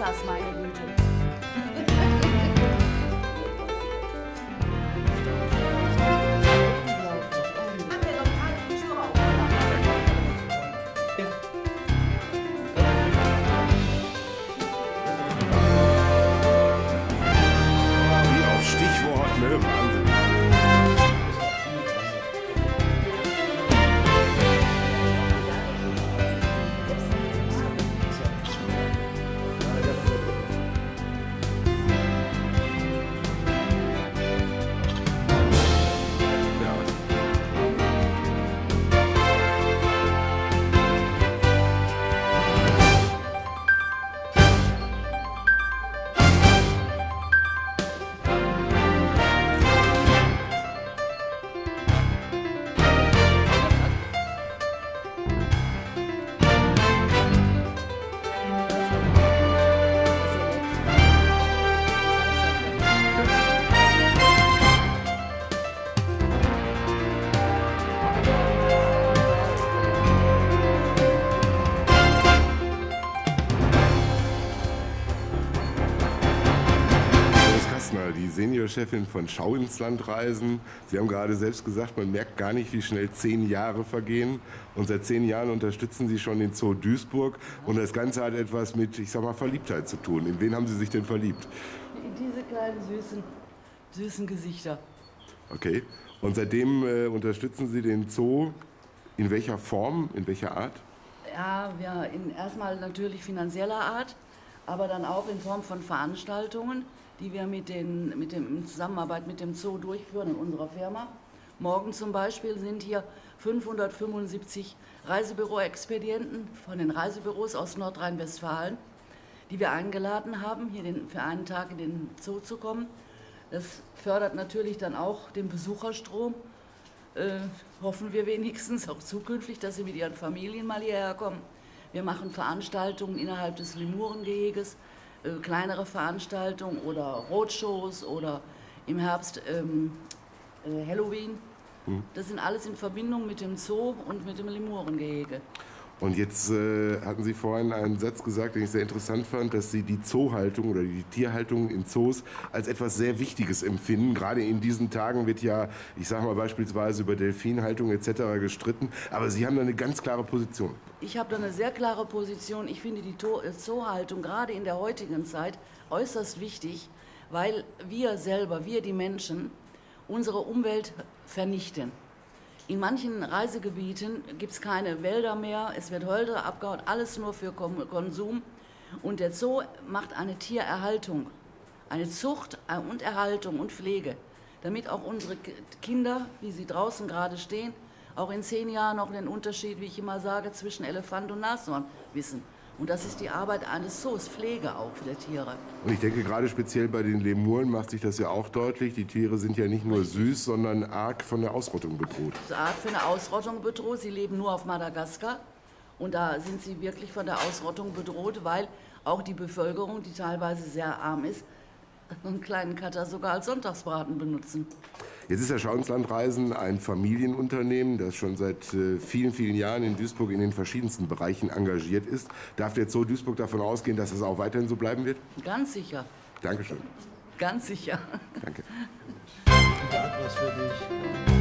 das, meine Güte. Wie auf Stichwort, ne? Wahnsinn. Die Seniorchefin von Schau ins Land reisen. Sie haben gerade selbst gesagt, man merkt gar nicht, wie schnell 10 Jahre vergehen. Und seit 10 Jahren unterstützen Sie schon den Zoo Duisburg. Und das Ganze hat etwas mit, ich sag mal, Verliebtheit zu tun. In wen haben Sie sich denn verliebt? In diese kleinen, süßen Gesichter. Okay. Und seitdem unterstützen Sie den Zoo in welcher Form, in welcher Art? Ja, erstmal natürlich finanzieller Art, aber dann auch in Form von Veranstaltungen, die wir in Zusammenarbeit mit dem Zoo durchführen in unserer Firma. Morgen zum Beispiel sind hier 575 Reisebüro-Expedienten von den Reisebüros aus Nordrhein-Westfalen, die wir eingeladen haben, hier für einen Tag in den Zoo zu kommen. Das fördert natürlich dann auch den Besucherstrom. Hoffen wir wenigstens auch zukünftig, dass sie mit ihren Familien mal hierher kommen. Wir machen Veranstaltungen innerhalb des Lemurengeheges, kleinere Veranstaltungen oder Roadshows oder im Herbst Halloween. Das sind alles in Verbindung mit dem Zoo und mit dem Lemurengehege. Und jetzt hatten Sie vorhin einen Satz gesagt, den ich sehr interessant fand, dass Sie die Zoohaltung oder die Tierhaltung in Zoos als etwas sehr Wichtiges empfinden. Gerade in diesen Tagen wird ja, ich sage mal beispielsweise über Delfinhaltung etc. gestritten, aber Sie haben da eine ganz klare Position. Ich habe da eine sehr klare Position. Ich finde die Zoohaltung gerade in der heutigen Zeit äußerst wichtig, weil wir selber, wir die Menschen, unsere Umwelt vernichten. In manchen Reisegebieten gibt es keine Wälder mehr, es wird Hölzer abgehauen, alles nur für Konsum. Und der Zoo macht eine Tiererhaltung, eine Zucht und Erhaltung und Pflege, damit auch unsere Kinder, wie sie draußen gerade stehen, auch in 10 Jahren noch den Unterschied, wie ich immer sage, zwischen Elefant und Nashorn wissen. Und das ist die Arbeit eines Zoos, Pflege auch der Tiere. Und ich denke, gerade speziell bei den Lemuren macht sich das ja auch deutlich. Die Tiere sind ja nicht nur süß, sondern arg von der Ausrottung bedroht. Arg von der Ausrottung bedroht. Sie leben nur auf Madagaskar. Und da sind sie wirklich von der Ausrottung bedroht, weil auch die Bevölkerung, die teilweise sehr arm ist, einen kleinen Kater sogar als Sonntagsbraten benutzen. Jetzt ist ja Schau ins Land reisen ein Familienunternehmen, das schon seit vielen, vielen Jahren in Duisburg in den verschiedensten Bereichen engagiert ist. Darf der Zoo Duisburg davon ausgehen, dass es auch weiterhin so bleiben wird? Ganz sicher. Dankeschön. Ganz sicher. Danke. Da hat was für dich.